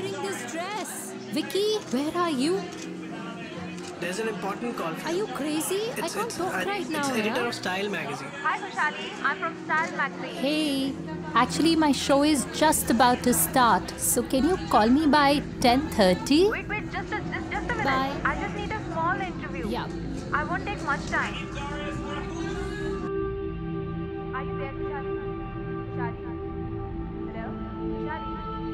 wearing this dress? Vicky, where are you? There's an important call. Are you crazy? I can't talk right now. It's editor of Style magazine. Hi Khushali, I'm from Style magazine. Hey, actually my show is just about to start. So can you call me by 10:30? Wait, just a minute. Bye. I just need a small interview. Yeah. I won't take much time. Are you there, Khushali? Khushali? Hello? Khushali?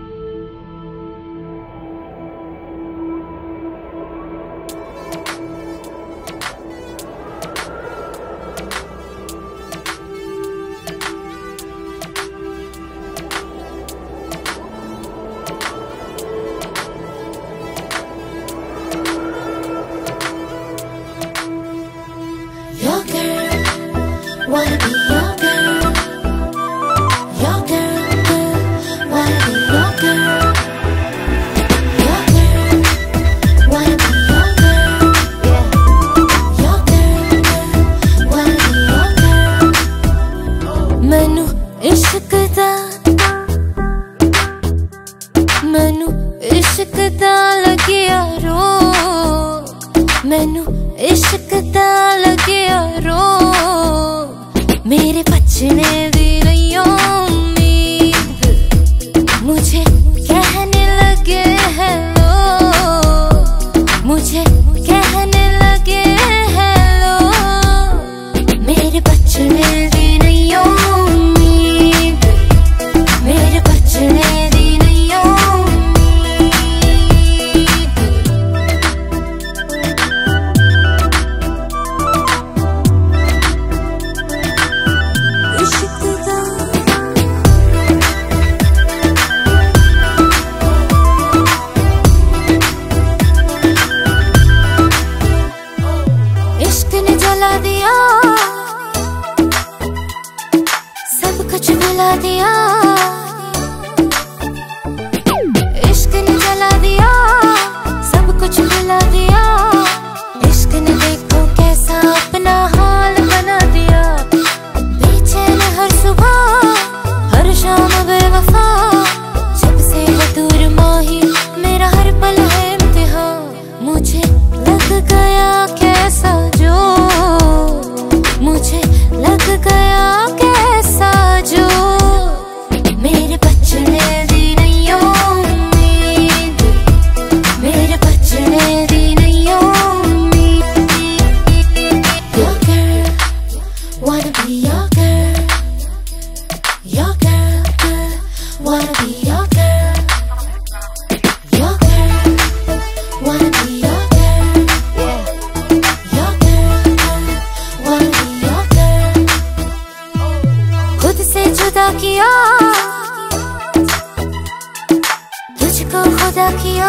Wanna be your girl, your girl, wanna be your girl, your girl, wanna be your girl, yeah, your girl, wanna be your girl. Mainu ishq da lagiya ro, mainu ishq da lagiya ro. मेरे बचने दी नहीं उम्मीद, मुझे कहने लगे hello, मुझे कहने लगे हेलो, मेरे बचने दी नहीं उम्मीद, मेरे बचने दी नहीं उम्मीद। सब कुछ भुला दिया, इश्क ने जला दिया, सब कुछ भुला दिया, इश्क ने देखो कैसा अपना हाल बना दिया, बेचैन हर सुबह हर शाम बेवफा, जब से है दूर माही मेरा हर पल है इम्तिहान, मुझे लग गया कैसा जो, मुझे लग गया कैसा जो, मेरे बचने दी नहीं उम्मीद, मेरे बचने दी नहीं उम्मीद। Your girl, wanna be your girl, your girl, wanna be your girl, your girl, wanna be your girl, yeah, your girl, wanna be your girl। खुद से जुदा किया, तुझको खुदा किया,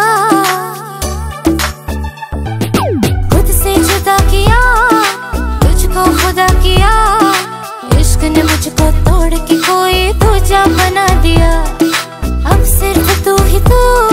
खुद से जुदा किया, तुझको खुदा किया, इश्क ने मुझको तोड़ के कोई दूजा बना दिया, अब सिर्फ तू ही तू